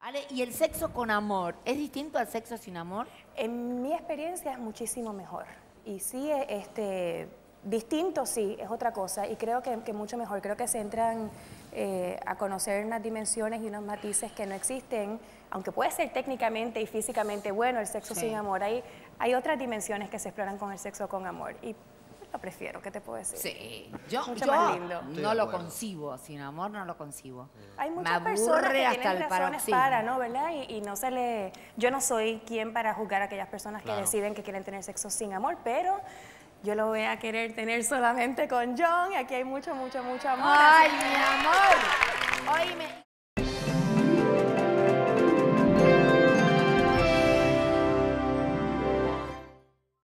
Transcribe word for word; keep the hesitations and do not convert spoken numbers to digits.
Vale, ¿y el sexo con amor es distinto al sexo sin amor? En mi experiencia es muchísimo mejor. Y sí, este, distinto sí, es otra cosa. Y creo que, que mucho mejor. Creo que se entran eh, a conocer unas dimensiones y unos matices que no existen, aunque puede ser técnicamente y físicamente bueno el sexo Sí. sin amor. Hay, hay otras dimensiones que se exploran con el sexo con amor. Y lo prefiero, ¿qué te puedo decir? Sí, yo, Mucho yo más lindo. Estoy de no lo acuerdo. concibo, sin amor no lo concibo. Hay Me muchas personas aburre que hasta tienen el razones paroxismo. para, ¿no? ¿Verdad? Y, y no se le... Yo no soy quien para juzgar a aquellas personas Claro. que deciden que quieren tener sexo sin amor, pero yo lo voy a querer tener solamente con John y aquí hay mucho, mucho, mucho amor. Ay, así que- mi amor. Oíme.